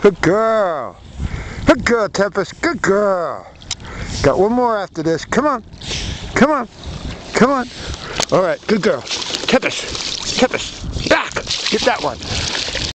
Good girl. Good girl, Tempest. Good girl. Got one more after this. Come on. Come on. Come on. All right, good girl. Tempest. Tempest. Back. Get that one.